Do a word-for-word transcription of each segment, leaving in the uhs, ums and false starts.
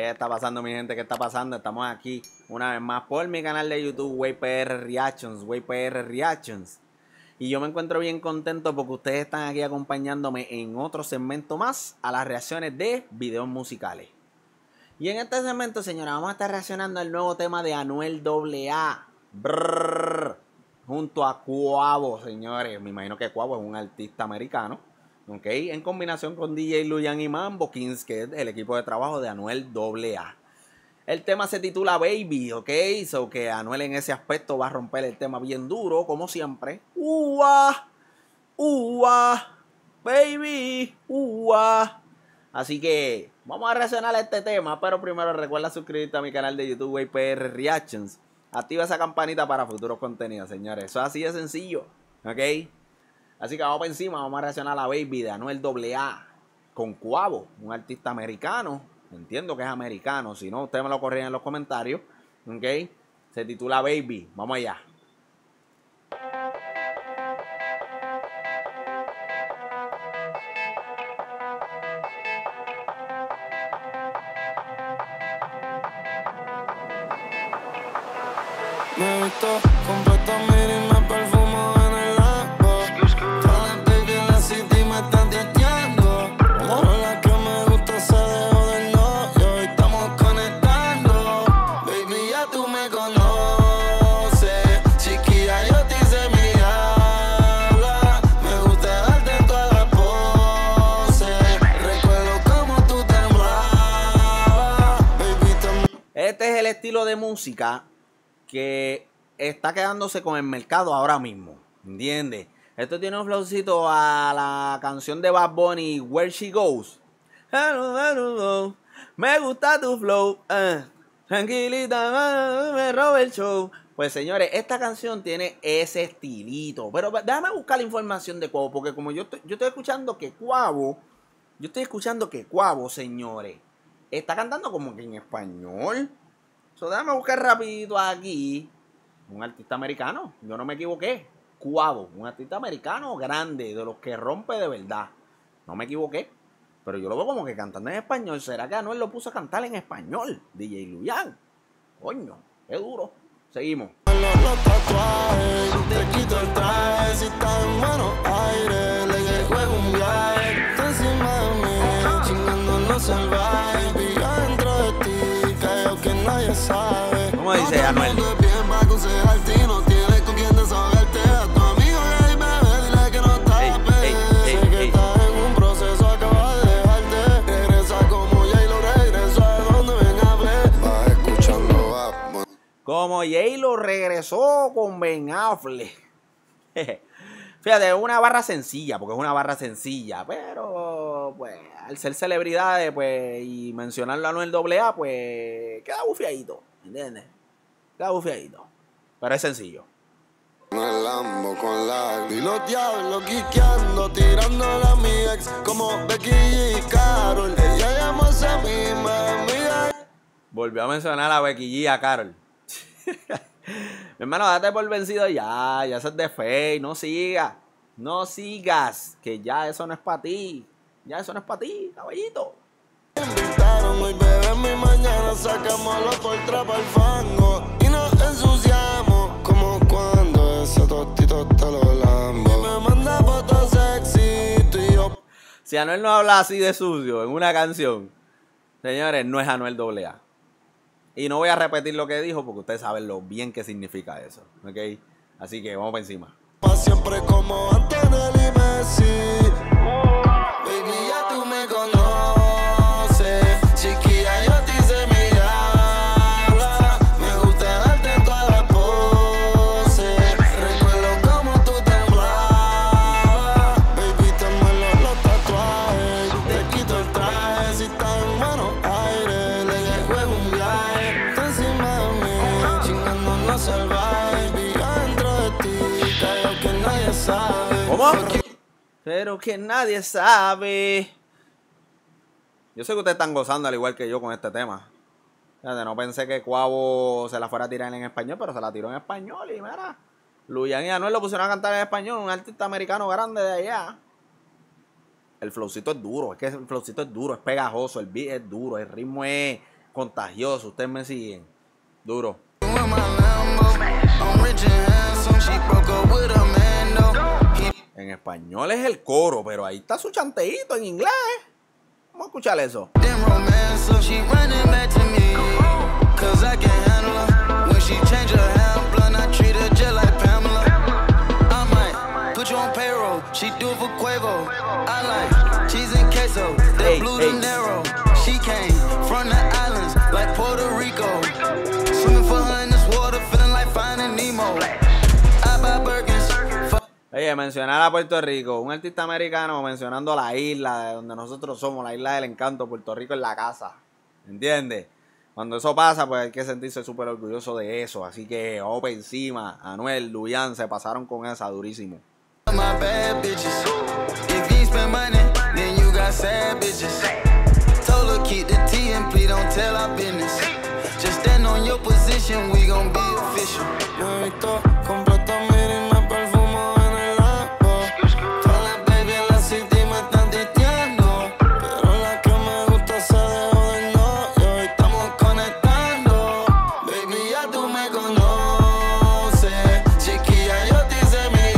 ¿Qué está pasando, mi gente? ¿Qué está pasando? Estamos aquí una vez más por mi canal de YouTube, Way P R Reactions, Way P R Reactions. Y yo me encuentro bien contento porque ustedes están aquí acompañándome en otro segmento más a las reacciones de videos musicales. Y en este segmento, señora, vamos a estar reaccionando al nuevo tema de Anuel A A. Brrr, junto a Quavo, señores. Me imagino que Quavo es un artista americano. Ok, en combinación con D J Luyan y Mambo Kings, que es el equipo de trabajo de Anuel A A. El tema se titula Baby, ok, so que Anuel en ese aspecto va a romper el tema bien duro, como siempre. Ua, ua, baby, ua. Así que vamos a reaccionar a este tema, pero primero recuerda suscribirte a mi canal de YouTube, Way P R Reactions. Activa esa campanita para futuros contenidos, señores. Eso es así de sencillo, ok. Así que vamos para encima, vamos a reaccionar a la Baby de Anuel A A con Quavo, un artista americano. Entiendo que es americano, si no, ustedes me lo corrigen en los comentarios. Ok, se titula Baby, vamos allá. Me visto completo, mira y me perfumo en el agua. Todas las baby en la city me están testeando. Pero la que me gusta se dejó del novio y estamos conectando. Baby, ya tú me conoces. Chiquilla, yo te hice mi habla. Me gusta darte todas las poses. Recuerdo cómo tú temblabas. Baby, te... Este es el estilo de música que está quedándose con el mercado ahora mismo, ¿entiendes? Esto tiene un flowcito a la canción de Bad Bunny, Where She Goes. Me gusta tu flow, eh. Tranquilita, me roba el show. Pues señores, esta canción tiene ese estilito. Pero déjame buscar la información de Quavo, porque como yo estoy, yo estoy escuchando que Quavo, yo estoy escuchando que Quavo, señores, está cantando como que en español. So, déjame buscar rapidito aquí. Un artista americano. Yo no me equivoqué. Quavo. Un artista americano grande. De los que rompe de verdad. No me equivoqué. Pero yo lo veo como que cantando en español. ¿Será que Anuel lo puso a cantar en español? D J Luyan. Coño. Qué duro. Seguimos. Los tatuajes, te quito el traje. Si estás en buenos aires, le juego un viaje. Tú encima de mí, chingando no salvaje. Y adentro de ti, callado que nadie sabe. ¿Cómo dice Anuel? Como J-Lo regresó con Ben Affleck. Fíjate, es una barra sencilla, porque es una barra sencilla. Pero, pues, al ser celebridades, pues, y mencionarlo a Anuel A A, pues, queda bufiadito, ¿entiendes? Queda bufiadito. Pero es sencillo. El Lambo con la y los diablos quiqueando, tirándola a mi ex como Becky y Carol. Ella llamó a esa misma amiga. Volvió a mencionar a Becky G y a Carol. Mi hermano, date por vencido ya. Ya eso es de fe. No sigas. No sigas. Que ya eso no es para ti. Ya eso no es para ti, caballito. Invitaron hoy, bebé, mi mañana sacamos los portra para el fango y nos ensuciamos como cuando ese tostito te lo lambo. Y me manda fotos sexy, tú y yo. Si Anuel no habla así de sucio en una canción, señores, no es Anuel A A. Y no voy a repetir lo que dijo porque ustedes saben lo bien que significa eso, ¿ok? Así que vamos para encima. Pa' siempre como Antonio y Messi. Baby, ya tú me conoces. Chiquilla, yo te hice mi habla. Me gusta darte todas las poses. Recuerdo cómo tú temblabas. Baby, te muelo los tatuajes. Te quito el traje si estás en buenos aires. Le juego un viaje. Tú encima de mí, chingando no salvaje. Y adentro de ti, callado que nadie sabe. ¿Cómo? Pero que nadie sabe. Yo sé que ustedes están gozando al igual que yo con este tema. Fíjate, no pensé que Quavo se la fuera a tirar en español, pero se la tiró en español. Y mira, Luyan y Anuel lo pusieron a cantar en español. Un artista americano grande de allá. El flowcito es duro, es que el flowcito es duro, es pegajoso, el beat es duro, el ritmo es Contagioso, ustedes me siguen. Duro. En español es el coro, pero ahí está su chanteíto en inglés. Vamos a escuchar eso. She do it for Quavo. I like cheese and queso. That blue de Niro. She came from the islands like Puerto Rico. Swimming for her in this water, feeling like finding Nemo. I buy Birkins. Oye, mencionar a Puerto Rico, un artista americano mencionando la isla de donde nosotros somos, la isla del encanto, Puerto Rico en la casa. ¿Entiendes? Cuando eso pasa, pues hay que sentirse súper orgulloso de eso. Así que, ope encima, Anuel, Luyan, se pasaron con esa durísimo. My bad bitches. If you ain't spend money, then you got sad bitches. Told her keep the T and please don't tell our business. Just stand on your position, we gon' be official. Me he visto completo, mira y me perfumo en el agua. Todas las baby en la city me están titeando, pero la que me gusta se dejó del novio y estamos conectando. Baby, ya tú me conoces, chiquilla, yo te hice mi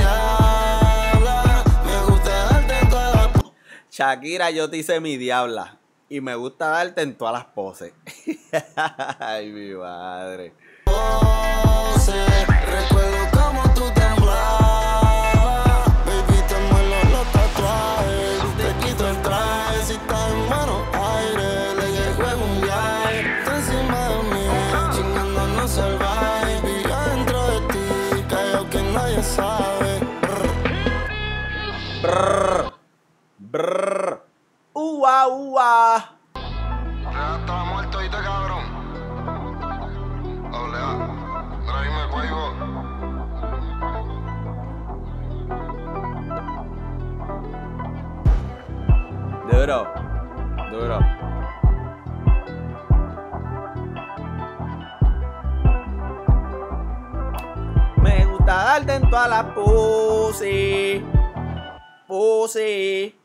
Shakira, yo te hice mi diabla y me gusta darte en todas las poses. Ay, mi madre. Pose, recuerdo cómo tú temblabas. Baby, te muelo los tatuajes. Te quito el traje si estás en manos aire. Le llego en un viaje. Está encima de mí, chingándonos salvaje. Viva dentro de ti, callado que nadie sabe. Brrr. Brrr. Ua, ua. Ya estaba muerto y te cabrón. Doble A. Pero ahí me cuelgo. Duro. Duro. Me gusta darte en todas las pussy. Pussy.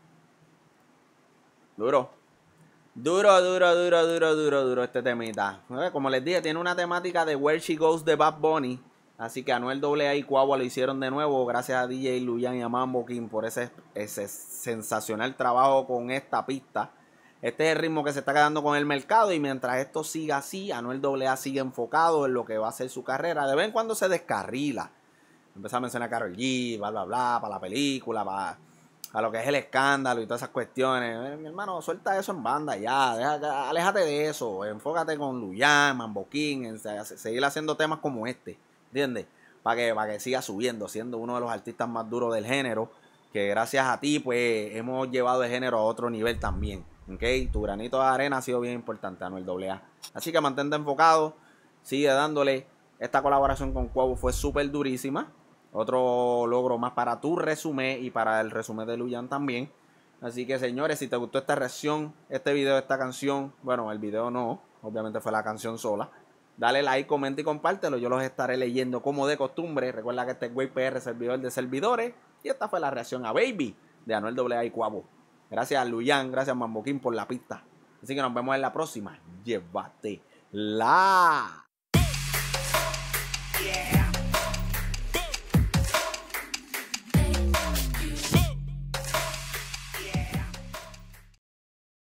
Duro. Duro, duro, duro, duro, duro, duro este temita. Como les dije, tiene una temática de Where She Goes de Bad Bunny. Así que Anuel doble A y Quavo lo hicieron de nuevo. Gracias a D J Luyan y a Mambo King por ese, ese sensacional trabajo con esta pista. Este es el ritmo que se está quedando con el mercado. Y mientras esto siga así, Anuel doble A sigue enfocado en lo que va a ser su carrera. De vez en cuando se descarrila. Empezó a mencionar a Karol G, bla, bla, bla, para la película, para... a lo que es el escándalo y todas esas cuestiones. Eh, mi hermano, suelta eso en banda ya. Deja, aléjate de eso. Enfócate con Luyan, Mambo King, en seguir haciendo temas como este. ¿Entiendes? Para que, para que siga subiendo, siendo uno de los artistas más duros del género. Que gracias a ti, pues, hemos llevado el género a otro nivel también. ¿Ok? Tu granito de arena ha sido bien importante, Anuel doble A. Así que mantente enfocado. Sigue dándole. Esta colaboración con Quavo fue súper durísima. Otro logro más para tu resumen y para el resumen de Luyan también. Así que, señores, si te gustó esta reacción, este video, esta canción, bueno, el video no, obviamente fue la canción sola. Dale like, comenta y compártelo. Yo los estaré leyendo como de costumbre. Recuerda que este es Way P R, servidor de servidores. Y esta fue la reacción a Baby de Anuel doble A y Quavo. Gracias a Luyan, gracias a Mambo King por la pista. Así que nos vemos en la próxima. Llévatela.